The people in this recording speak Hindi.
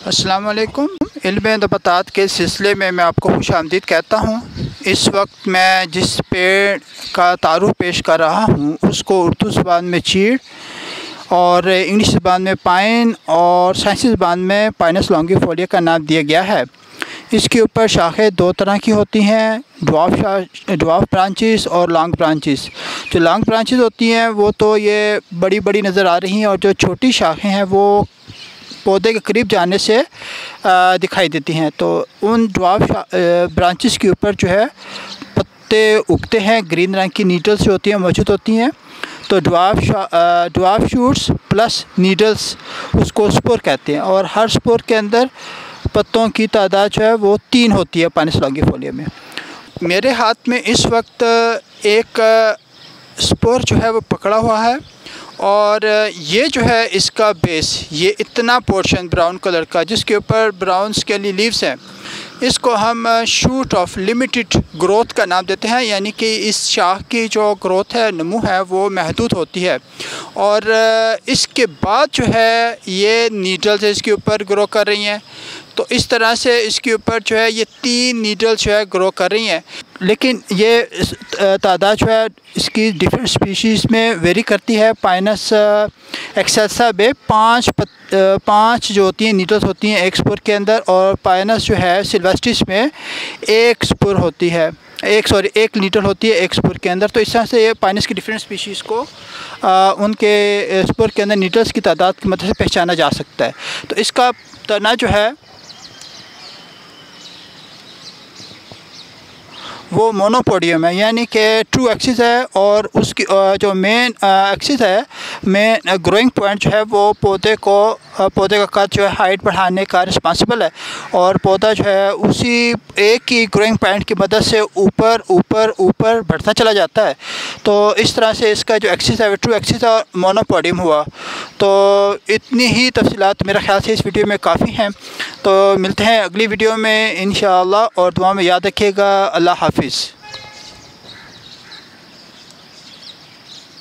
अस्सलाम वालेकुम। इल्म नबातात के सिलसिले में मैं आपको खुशामदीद कहता हूँ। इस वक्त मैं जिस पेड़ का तारुफ पेश कर रहा हूँ उसको उर्दू ज़बान में चीड़ और इंग्लिश ज़बान में पाइन और साइंसी ज़बान में पाइनस लॉन्गिफोलिया का नाम दिया गया है। इसके ऊपर शाखें दो तरह की होती हैं, ड्वार्फ ब्रांचेस और लॉन्ग ब्रांचेस। जो लॉन्ग ब्रांचेस होती हैं वो तो ये बड़ी बड़ी नज़र आ रही हैं और जो छोटी शाखें हैं वो पौधे के करीब जाने से दिखाई देती हैं। तो उन ड्वार्फ ब्रांचेस के ऊपर जो है पत्ते उगते हैं, ग्रीन रंग की नीडल्स जो होती हैं मौजूद होती हैं। तो ड्वार्फ शूट्स प्लस नीडल्स उसको स्पोर कहते हैं और हर स्पोर के अंदर पत्तों की तादाद जो है वो 3 होती है पाइनस लॉन्गिफोलिया में। मेरे हाथ में इस वक्त एक स्पोर जो है वो पकड़ा हुआ है और ये जो है इसका बेस, ये इतना पोर्शन ब्राउन कलर का जिसके ऊपर ब्राउन स्केली लीव्स हैं, इसको हम शूट ऑफ लिमिटेड ग्रोथ का नाम देते हैं। यानी कि इस शाख की जो ग्रोथ है, नमू है, वो महदूद होती है और इसके बाद जो है ये नीडल्स इसके ऊपर ग्रो कर रही हैं। तो इस तरह से इसके ऊपर जो है ये 3 नीडल्स जो है ग्रो कर रही हैं। लेकिन ये तादाद जो है इसकी डिफरेंट स्पीशीज़ में वेरी करती है। पाइनस एक्सेल्सा में 5 जो होती हैं नीडल्स होती हैं एक स्पोर के अंदर, और पाइनस जो है सिल्वेस्ट्रिस में एक स्पोर होती है, एक नीडल होती है एक स्पोर के अंदर। तो इस तरह से ये पाइनस की डिफरेंट स्पीशीज़ को उनके स्पोर के अंदर नीडल्स की तादाद की मदद से पहचाना जा सकता है। तो इसका तना जो है वो मोनोपोडियम है, यानी कि ट्रू एक्सिस है और उसकी जो मेन एक्सिस है, मेन ग्रोइंग पॉइंट जो है वो पौधे का कद जो है हाइट बढ़ाने का रिस्पॉन्सिबल है और पौधा जो है उसी एक ही ग्रोइंग पॉइंट की मदद से ऊपर ऊपर ऊपर बढ़ता चला जाता है। तो इस तरह से इसका जो एक्सिस है वो ट्रू एक्सिस और मोनोपोडियम हुआ। तो इतनी ही तफसीलात मेरे ख्याल से इस वीडियो में काफ़ी हैं। तो मिलते हैं अगली वीडियो में इंशाअल्लाह और दुआ में याद रखिएगा। अल्लाह हाफिज़।